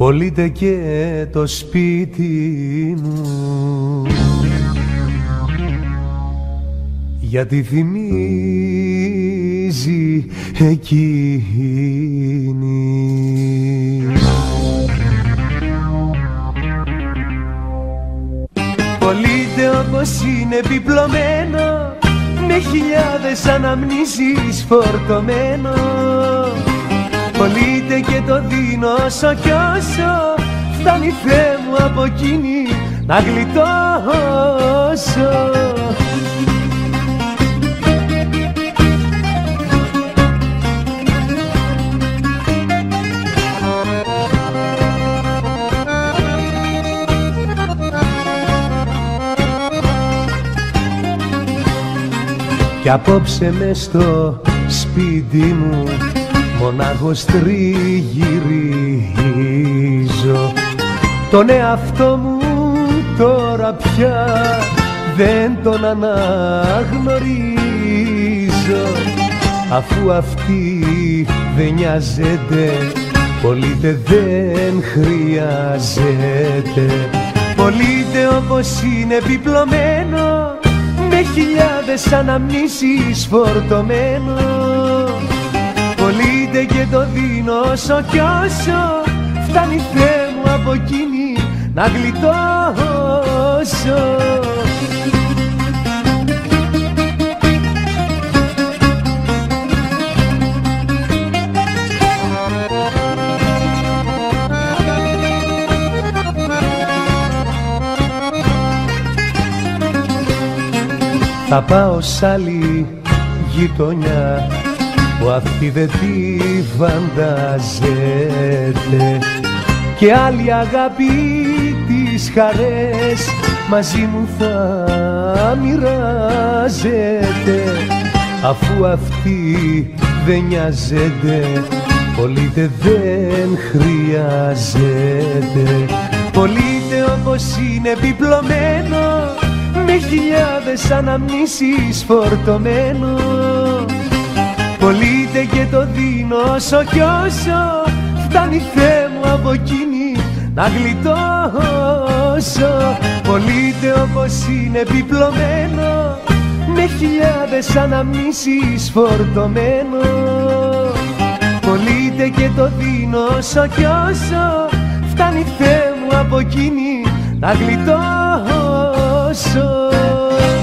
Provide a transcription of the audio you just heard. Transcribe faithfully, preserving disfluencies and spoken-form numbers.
πωλείται και το σπίτι μου, γιατί θυμίζει εκείνη. Πωλείται όπως είναι επιπλωμένο, με χιλιάδες αναμνήσεις φορτωμένο. Πωλείται και το δίνω όσο κι όσο φτάνει, Θεέ μου, από εκείνη να γλιτώσω. Κι απόψε μες στο σπίτι μου μονάχος τριγυρίζω. Τον εαυτό μου τώρα πια δεν τον αναγνωρίζω, αφού αυτή δεν νοιάζεται, πωλείται δεν χρειάζεται. Πωλείται όπως είναι επιπλωμένο, με χιλιάδες αναμνήσεις φορτωμένο. Πωλείται και το δίνω όσο κι όσο φτάνει, Θεέ μου, από εκείνη να γλιτώσω. Θα πάω σ' άλλη γειτονιά που αυτή δεν τη φαντάζεται, και άλλη αγάπη τις χαρές μαζί μου θα μοιράζεται, αφού αυτή δεν νοιάζεται, πωλείται δεν χρειάζεται. Πωλείται όπως είναι επιπλωμένο, με χιλιάδες αναμνήσεις φορτωμένο. Πωλείται και το δίνω όσο κι όσο φτάνει, Θεέ μου, από εκείνη να γλιτώσω. Πωλείται όπως είναι επιπλωμένο, με χιλιάδες αναμνήσεις φορτωμένο. Πωλείται και το δίνω όσο κι όσο φτάνει, Θεέ μου, από εκείνη να γλιτώσω.